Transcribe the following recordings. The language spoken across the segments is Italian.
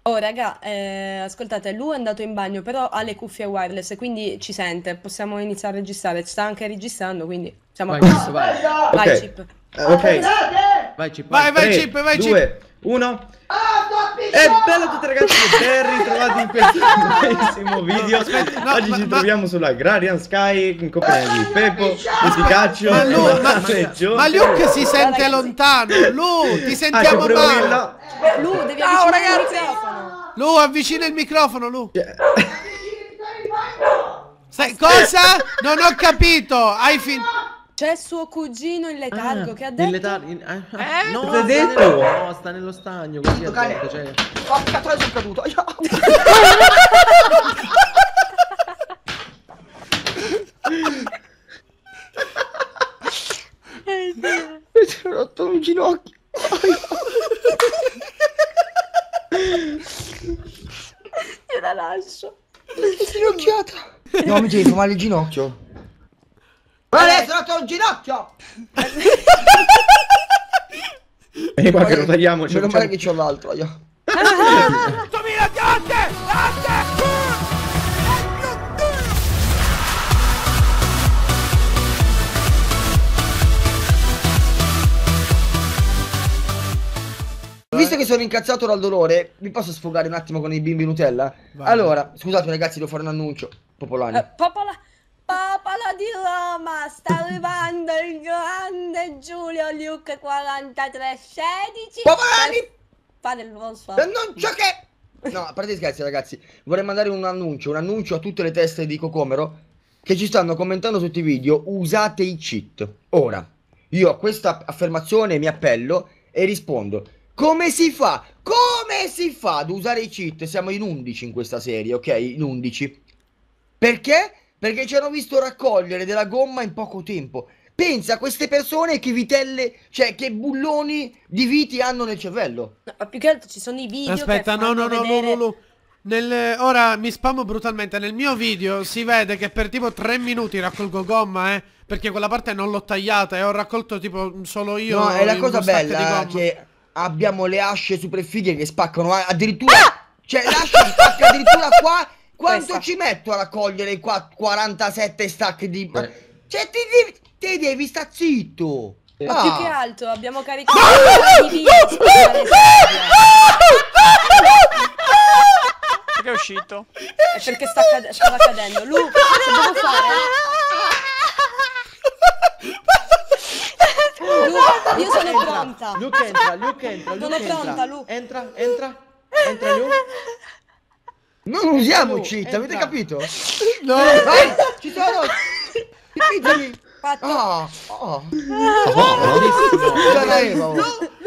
Oh, raga, ascoltate, lui è andato in bagno, però ha le cuffie wireless, quindi ci sente. Possiamo iniziare a registrare. Sta anche registrando, quindi siamo a Vai, posto. Chip, vai. Vai, Ok, Chip. ok. Vai, Chip, vai. Vai, vai, 3, Chip, vai, Chip. 2, 1. E bello a tutti ragazzi, ben ritrovati in questo nuovissimo video. no, Oggi ci ma- troviamo sulla Gradian Sky in compagnia di Peppo, di Pikachu, Ma Lu, ma Luke si sente Ragazzi. lontano. Lu, ti c'è sentiamo pure male. Willa. Lu, devi avvicinare il microfono. Lu, avvicina il microfono, Lu. Cioè, Cosa? Non ho capito. Hai fin... C'è suo cugino in letargo che ha detto... No, cosa hai detto? No, sta nello stagno, così ha cane. detto, cioè. Porca troia, sono caduto. Mi sono rotto un ginocchio. Io la lascio. Ginocchiata. No, mi fa male il ginocchio. Guarda, sono rotto un ginocchio. e qua che lo tagliamo, Meno male che c'ho l'altro. Io. Visto che sono incazzato dal dolore, mi posso sfogare un attimo con i bimbi Nutella? Vai. Allora, scusate ragazzi, devo fare un annuncio popolare. Popola di Roma, sta arrivando il grande Giulio Luke 4316. Popolani! Fare il rosso. Annuncio che... No, a parte gli scherzi ragazzi, vorrei mandare un annuncio a tutte le teste di Cocomero che ci stanno commentando sotto i video: usate i cheat. Ora, io a questa affermazione mi appello e rispondo: come si fa? Come si fa ad usare i cheat? Siamo in 11 in questa serie, ok? In 11. Perché? Perché ci hanno visto raccogliere della gomma in poco tempo. Pensa a queste persone che vitelle, cioè che bulloni di viti hanno nel cervello. No, ma più che altro ci sono i video Aspetta, che no, fanno no, no, vedere... no, no. Ora mi spammo brutalmente. Nel mio video si vede che per tipo 3 minuti raccolgo gomma, perché quella parte non l'ho tagliata e ho raccolto tipo solo io. No, è la in cosa uno stack di bella gomma. che abbiamo le asce super fighe che spaccano addirittura. Cioè l'ascia spacca addirittura qua. Quanto Questa. ci metto a raccogliere qua 47 stack di... Cioè ti devi sta zitto. Ma più che Ah. altro abbiamo caricato i video su quale Perché è uscito? è perché stava cadendo. Lu, che devo fare? Lu, io sono pronta. Luke entra, Luke entra, Sono Luke pronta, entra. Luke. Entra Luke. Non usiamo Luke, cheat, avete entra. capito? No. Vai, ci sono. Pizzami. Fatto. Ah, Bellissimo. C'era Eva, oh.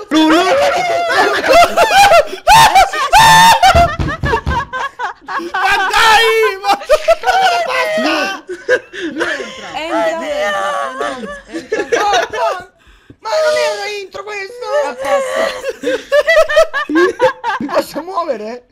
Ma dai! Ma non è una intro questo! Mi posso muovere?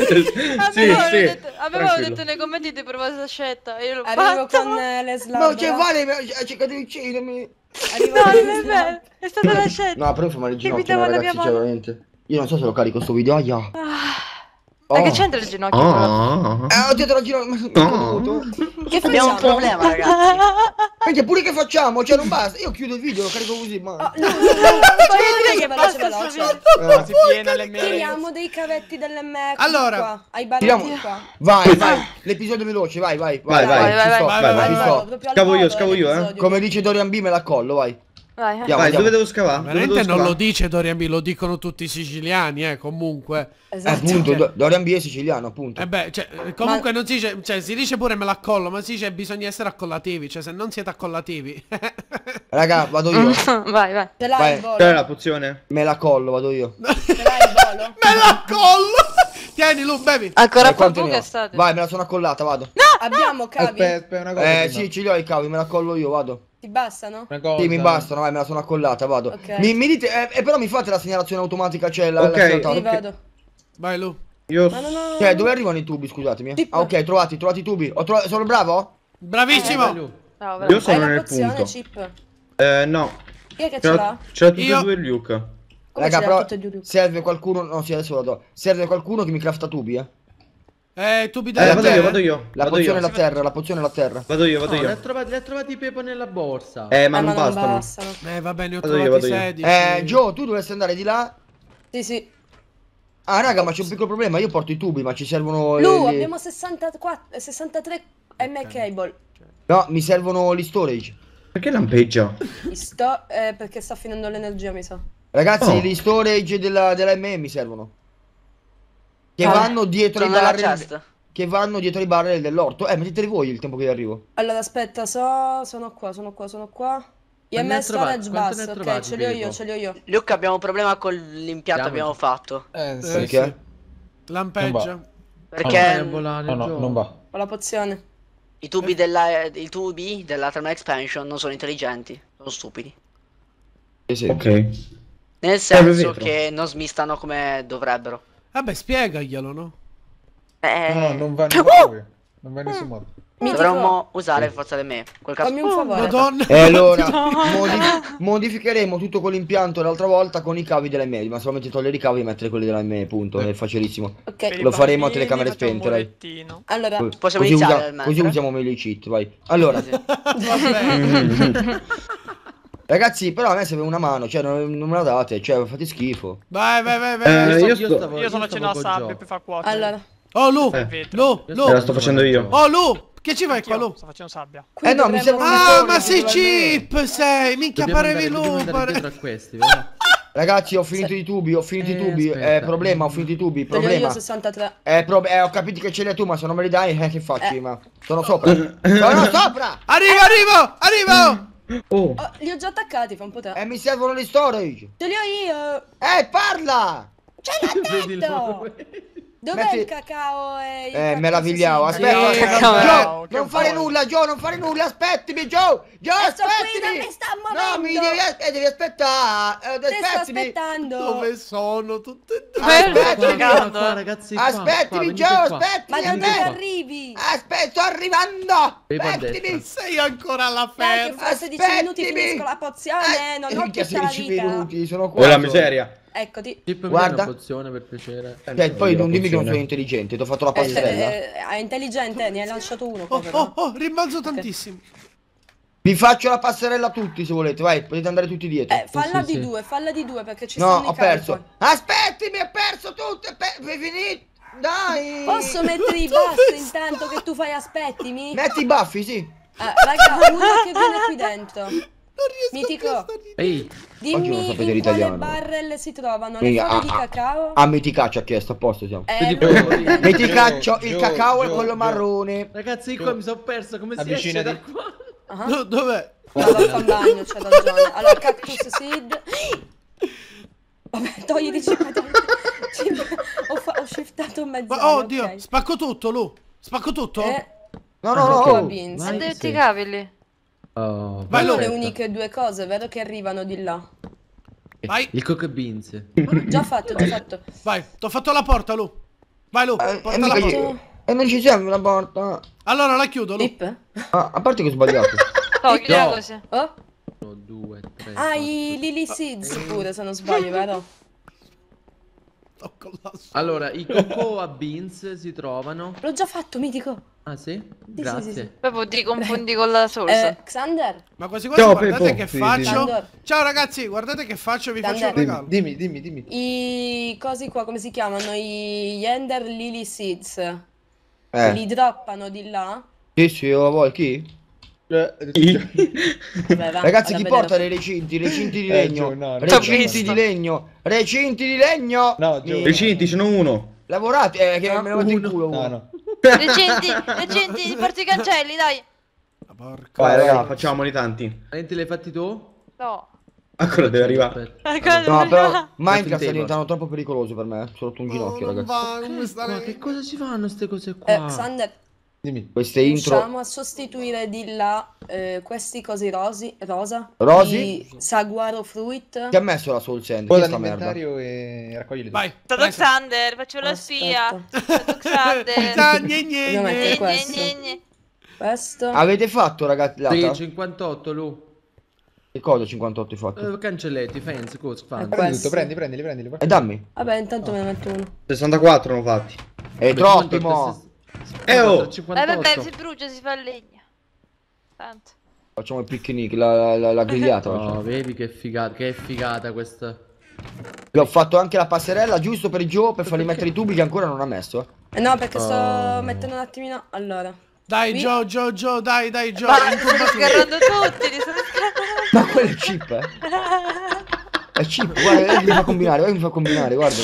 Avevamo detto nei commenti di provare la scelta. Io l'ho Arrivo fatto. con le No, slot. c'è Vale, ha cercato di uccidermi. Arrivo No, con non le è slot. vero. È stata la scelta. No, però mi fa male il Che ginocchio, guidava la ragazzi, mia cioè mano. veramente. Io non so se lo carico sto video, aia. Ma che c'entra il ginocchio? Oh. Ho detto la ginocchio, ma sono caduto. Che Abbiamo un facciamo? problema, ragazzi. Anche pure che facciamo? Cioè non basta, io chiudo il video, lo carico così, ma... Oh, Lu, che veloce, basta veloce. sapere. Si piena le Tiriamo dei cavetti dell'MX Allora. qua. Ai Tiriamo. baretti qua. Vai, l'episodio veloce, vai. Vai. ci sto, Vai, ci sto. Proprio al Scavo io, volo, scavo io, l'episodio. Come dice Dorian B, me la collo, vai. Vai. Andiamo, Vai, andiamo. dove devo scavare? Dove Veramente devo non lo scavare? dice Dorian B, lo dicono tutti i siciliani, comunque. Esatto. Appunto, Dorian B è siciliano, appunto. Comunque non si dice, cioè si dice pure me l'accollo, ma si dice bisogna essere accollativi, cioè se non siete accollativi. Raga, vado io. Vai. Ce l'hai Vai. il volo? C'è la pozione? Me la collo, vado io. Ce l'hai il volo? Me l'accollo! Tieni Lu, bevi. Ancora Quanto poco ne ho? che state. Vai, me la sono accollata, vado. Abbiamo cavi? Aspetta, una cosa. Sì, ce li ho i cavi, me la collo io, vado. Ti bastano? Una cosa. Sì, mi bastano, vai, me la sono accollata, vado. Ok. Mi dite, però mi fate la segnalazione automatica, c'è la Ok. segnalazione. Sì, vado. Vai Lu. Io... Ma no. Cioè, dove arrivano i tubi, scusatemi? Tipo. Ah, ok, trovati i tubi. Sono bravo? Bravissimo. Ciao, Io bravo. sono Hai la nel pozione, punto. Chip? No. Chi è che ce l'ha? Ce l'ha tutti Io. e due Luke. Come Raga, ce li ha però tutti e due? serve qualcuno. No, sì, adesso lo do. Serve qualcuno che mi crafta tubi, tubi della vado io, terra. vado io. La Vado pozione io. alla terra, la pozione alla terra. Vado io, vado No, io. li ha trovati i Pepo nella borsa. Ma non bastano. bastano. Va bene, ho Vado io, trovati vado io. 16. Joe, tu dovresti andare di là. Sì, sì. Ah, raga, ma c'è un piccolo problema. Io porto i tubi, ma ci servono. Lu, abbiamo 63 M cable. No, mi servono gli storage. Perché lampeggia? Perché sta finendo l'energia, mi sa. Ragazzi, Oh. gli storage della ME mi servono. Che Ah. vanno dietro i Sono nella barrel. chest. Che vanno dietro i barrel dell'orto. Metteteli voi il tempo che io arrivo. Allora, aspetta, sono qua. ne IM hai storage trovati? Quanti bus, ne hai ok, trovati, ce li ho Pepo? io, ce li ho io. Luca, abbiamo un problema con l'impianto che abbiamo fatto. Perché? Sì. Lampeggia. Perché non va. Ho la pozione. i tubi della thermal expansion non sono intelligenti, sono stupidi. Sì. Ok. Nel senso vetro. che non smistano come dovrebbero. Vabbè, spiegaglielo, no? non va proprio. Non va in nessun modo. Dovremmo usare forza di me. Quel caso. Fammi un favore. Madonna. E allora modificheremo tutto quell'impianto l'altra volta con i cavi della ME. Ma solamente togliere i cavi e mettere quelli della ME, punto. È facilissimo. Ok, Lo faremo a telecamere spente, dai. allora, Possiamo Così, iniziare al così mentre? usiamo meglio i cheat, vai. Allora, Vabbè. ragazzi, però a me serve una mano, cioè non me la date, cioè fate schifo. Vai. Io Io sono vicino alla sabbia per far cuocere. allora. Oh, Lu. Lu. la sto facendo io. Oh, Lu. Che ci fai qua, Lu? Sto facendo sabbia. Qui No, mi dovremmo- servono Ah, i ma sei storage della ME. cheap, sei. Minchia, parevi Dobbiamo Lu. andare dietro a questi, vero? Ragazzi, ho finito i tubi, ho finito i tubi. Aspetta. Problema, ho finito i tubi, Ce li ho io problema. 63. Ho capito che ce li hai tu, ma se non me li dai, che faccio? Ma sono sopra. Sono sopra! Arrivo. Oh. Oh, li ho già attaccati, fa un po' te. E mi servono gli storage. Ce li ho io. Parla! Ce l'ha detto. Dov'è Metti- il cacao e il Meravigliao, cactus? aspetta, Sì, aspetta. vabbè. Joe, Che non fare vuoi? nulla, Joe, non fare nulla, aspettimi, Joe! Joe, Sto qui, aspettimi! non mi sta No, muovendo. devi aspettare, Te sto aspettimi! aspettando. Dove sono tutte e due? Aspettimi, Qua, ragazzi, qua, aspettimi, venite Joe, qua. aspettimi Ma a dove me! arrivi? Aspetta, sto arrivando! Pepo a Aspettimi! destra. Sei ancora alla Dai, che ferma. fra 16 minuti finisco la pozione, non ho minchia, tutta la 16 vita. minuti, sono qua. Oh la miseria. Eccoti. Chip, Guarda. una pozione per piacere. Cioè, poi non dimmi che non funziona. sono intelligente, ti ho fatto la passerella. È intelligente, ne hai lanciato uno. povero. Oh, rimbalzo tantissimo. Vi faccio la passerella a tutti se volete, vai, potete andare tutti dietro. Falla sì, di sì. due perché ci No, stanno ho i cavi perso. poi. Aspettimi, ho perso tutto, è finito. Dai. Posso mettere i buff intanto che tu fai aspettimi? Metti i baffi, sì. Raga, uno che viene qui dentro. Mitico, Ehi, Oggi non dimmi sapete in quale l'italiano. barrel si trovano le Mica, foglie di cacao. Miticaccio ha chiesto, a posto siamo. No. Miticaccio, il cacao è quello Gio. marrone. ragazzi, qua mi sono perso. Come si esce Avvicinati. da qua? Ah, No, dov'è? vado a fare bagno, c'è ragione. Allora, cactus seed. Vabbè, togliti ho shiftato mezzo. Ma, oh Dio, spacco tutto, Lu. Spacco tutto? No, Cocoa no. beans. Vai. Identificabili. Oh, Vai, Sono Lu. le uniche due cose, vero, che arrivano di là. Vai, Il coco beans. Già fatto, già fatto. vai. T'ho fatto la porta, Lu. Vai, Lu. Porta la mica porta. E non ci serve una porta. Allora la chiudo, Lu. Flip? A parte che ho sbagliato. No, chiudiamo così. Oh? 1, 2, 3. Ah, i Lily Seeds pure, se non sbaglio, vero? Sto con la sua. Allora, i cocoa beans si trovano. L'ho già fatto, mitico. Ah, sì? sì, Grazie. sì. Proprio ti confondi con la source. Xander? Ma quasi quasi Ciao, guardate Pepo. che Sì, faccio. dimmi. Ciao ragazzi, guardate che faccio, vi faccio un Dimmi. regalo. Dimmi. I cosi qua, come si chiamano? I Yender Lily Seeds. Eh. Li droppano di là. Sì, io vuoi chi? Vabbè, va, Ragazzi, vado chi a porta vedere. dei recinti di legno? Gio, no, no. Recinti T'ho di legno! Recinti di legno! No, Gio. Recinti, sono uno. Lavorate, che me lo metto in culo. No. Recenti, porti i cancelli, dai. Ma porca. Vai, Vai. raga, facciamoli tanti. Te li hai fatti tu? No. Ancora deve arrivare. Aspetta. No, però Minecraft Metti sta un diventando troppo pericoloso per me. Sono rotto un ginocchio, non ragazzi. va, come Ma stare? che cosa ci fanno ste cose qua? Xander, Dimmi. Queste intro. riusciamo a sostituire di là questi cosi rosa? Rosi? Di Saguaro Fruit? Chi ha messo la Soul Sand? Chi Poi è sta merda? dall'inventario e raccogli le Vai. Stato Xander, faccio la spia. Stato Xander. Dobbiamo mettere questo. Gne. Questo. Avete fatto, ragazzi? Sì, Lata? 58 Lu. Che cosa 58 hai fatto? Cancelletti, fans, cosa fanno? Questo. Prendili. E dammi. Vabbè, intanto me ne metto uno. 64 hanno fatti. È troppi, mo. Oh! 58. Vabbè, si brucia, si fa legna. Tanto. Facciamo il picnic, la grigliata. Oh, vedi che figata questa. Io ho fatto anche la passerella giusto per Joe per fargli mettere i tubi che ancora non ha messo. No, perché sto mettendo un attimino. Allora. Dai, Qui. Joe, dai, Joe. Ma li stanno sgarrando tutti, li stanno sgarrando. Ma quello è chip, È chip, guarda, mi fa combinare, guardalo.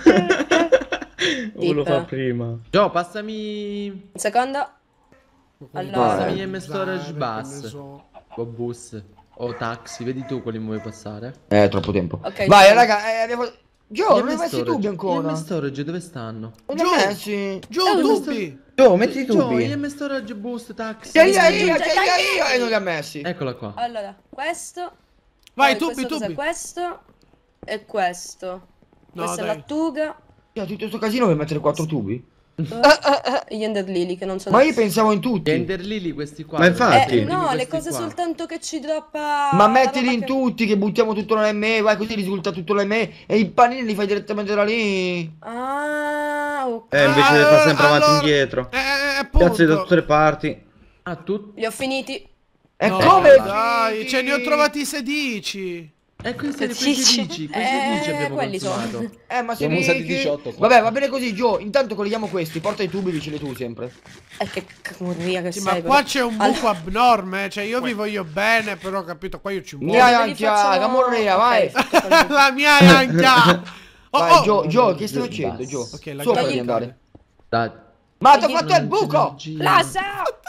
Lo fa prima. Gio, passami. Un secondo. Allora. Passami M Storage Bus. O bus. O taxi, vedi tu quali mi vuoi passare? Troppo tempo. Ok, Vai, ci raga, Joe, non hai messo i tubi Gli ancora. M Storage dove stanno? Non li hai messi. Joe, tubi. Tu, metti i Gio, tubi. gli M Storage Boost Taxi. Io e non li ha messi. Eccola qua. Allora, questo. Vai, poi tubi, questo cos'è? tubi. Questo. E questo. No, Questa è dai. lattuga. Tutto questo casino per mettere 4 tubi? Gli Ender Lily che non sono. Ma io pensavo in Gli tutti. Ender Lily questi qua. Ma infatti. No, le Questi cose qua. soltanto che ci droppa. Ma la mettili roba in che- tutti che buttiamo tutto nella ME, vai così risulta tutto nella ME e i panini li fai direttamente da lì. Ah, ok. Invece di fare sempre avanti e allora- indietro. Appunto. Cazzo da tutte le parti. Ah, tu? Li ho finiti. E No, come? dai, ce ne ho trovati 16. E questi Dici? dici, questi dici abbiamo quelli sono. consumato. Ma se Abbiamo usati ricchi. 18 qua. Vabbè, va bene così, Gio. Intanto colleghiamo questi. Porta i tubi, diceli tu sempre. Che camurria che Sì, sei. ma qua però. c'è un buco abnorme, cioè io vi voglio bene, però capito, qua io ci muoio. Mia Li anche, facciamo- camorrea, vai. Ok. La mia è anche. Oh, Vai, Gio, che stai Giusto, facendo, Gio? Ok, la Sopra chiudi. di andare. Dai. Ma ti ho fatto il buco! Lassa!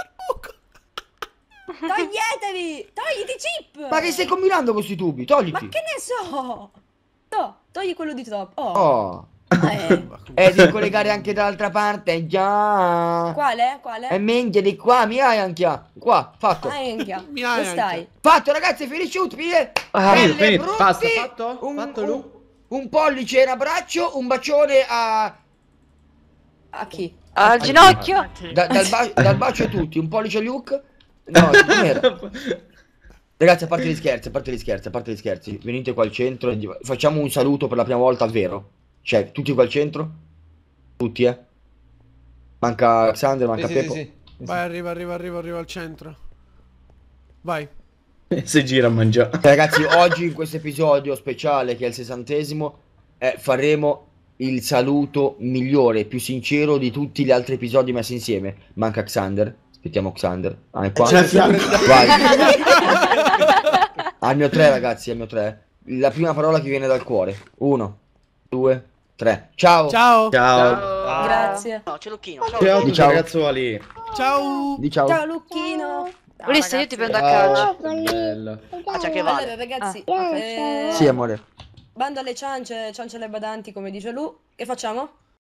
Toglietevi! Togliti chip! Ma che stai combinando con questi tubi? Ma Togliti. che ne so? No, togli quello di troppo. Oh. Oh. Devi collegare anche dall'altra parte, già. Quale? Quale? E minchia di qua, mia anche. Qua, fatto. Minchia. Mi Dove hai stai? Fatto, ragazzi, finisci utile. finito, basta, fatto? Un, Fatelo? un pollice e un abbraccio, un bacione a... A chi? Al ginocchio. Dal bacio a tutti, un pollice a Luke. No, com'era? Ragazzi, a parte gli scherzi, venite qua al centro e facciamo un saluto per la prima volta, vero? Cioè, tutti qua al centro? Tutti, Manca Alexander, manca Peppo. Vai, arriva al centro. Vai. Si gira a mangiare. Ragazzi, oggi in questo episodio speciale, che è il 60°, faremo il saluto migliore, più sincero di tutti gli altri episodi messi insieme. Manca Xander. Aspettiamo Xander. Ah, è qua. C'è a fianco. Vai. Al mio 3, ragazzi, al mio 3. La prima parola che viene dal cuore. 1, 2, 3. Ciao. Ciao. Ciao. Grazie. No, c'è Lucchino. Ciao. Ciao a tutti Ciao. ragazzuoli. Ciao. Di ciao. Ciao Lucchino. Ulisse, io ti prendo a calcio. Bello. Ah, c'è che Allora vale. ragazzi, Sì, amore. bando alle ciance alle badanti come dice lui. Che facciamo?